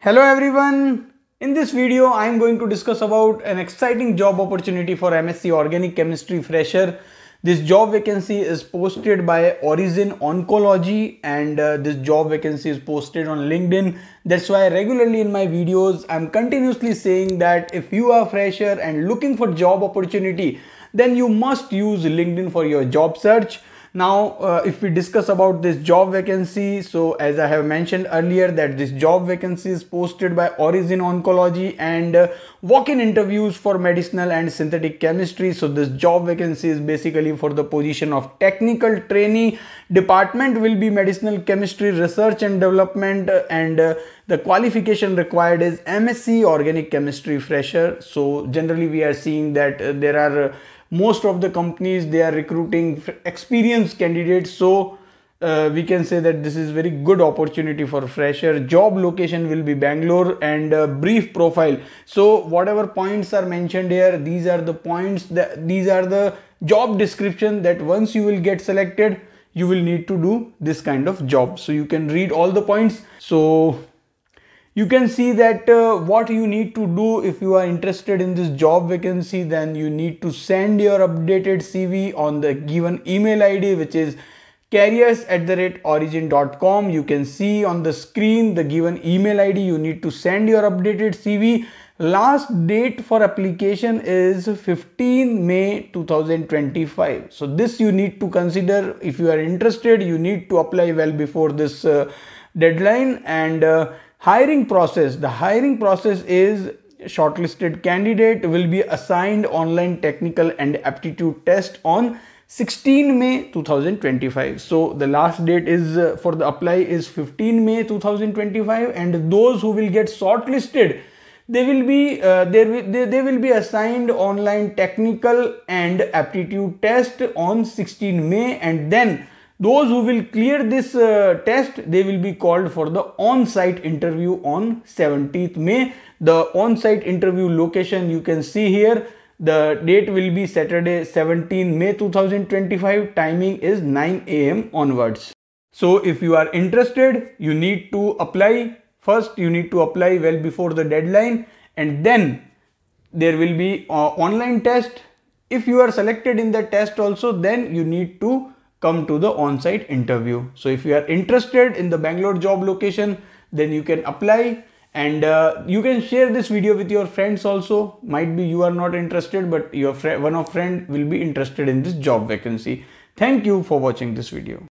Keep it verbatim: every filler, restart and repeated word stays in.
Hello everyone. In this video, I am going to discuss about an exciting job opportunity for M S c Organic Chemistry fresher. This job vacancy is posted by Origin Oncology and uh, this job vacancy is posted on LinkedIn. That's why regularly in my videos, I'm continuously saying that if you are a fresher and looking for job opportunity, then you must use LinkedIn for your job search. Now, uh, if we discuss about this job vacancy, so as I have mentioned earlier that this job vacancy is posted by Origin Oncology and uh, walk-in interviews for medicinal and synthetic chemistry. So this job vacancy is basically for the position of technical trainee. Department will be medicinal chemistry research and development uh, and uh, the qualification required is M S c Organic Chemistry fresher. So generally we are seeing that uh, there are uh, most of the companies, they are recruiting experienced candidates. So uh, we can say that this is very good opportunity for fresher. Job location will be Bangalore and uh, brief profile. So whatever points are mentioned here, these are the points that these are the job description that once you will get selected, you will need to do this kind of job. So you can read all the points. So you can see that uh, what you need to do if you are interested in this job vacancy, then you need to send your updated C V on the given email I D, which is careers at the rate origin dot com. You can see on the screen the given email I D. You need to send your updated C V. Last date for application is fifteenth May two thousand twenty-five. So this you need to consider. If you are interested, you need to apply well before this uh, deadline. And uh, hiring process, the hiring process is shortlisted candidate will be assigned online technical and aptitude test on sixteenth May two thousand twenty-five. So the last date is uh, for the apply is fifteenth May two thousand twenty-five, and those who will get shortlisted, they will be uh, they, they, they will be assigned online technical and aptitude test on sixteenth May, and then those who will clear this uh, test, they will be called for the on-site interview on seventeenth May. The on-site interview location you can see here. The date will be Saturday seventeenth May two thousand twenty-five. Timing is nine A M onwards. So if you are interested, you need to apply. First, you need to apply well before the deadline, and then there will be uh, online test. If you are selected in the test also, then you need to come to the on-site interview. So if you are interested in the Bangalore job location, then you can apply, and uh, you can share this video with your friends also. Might be you are not interested, but your friend, one of friend will be interested in this job vacancy. Thank you for watching this video.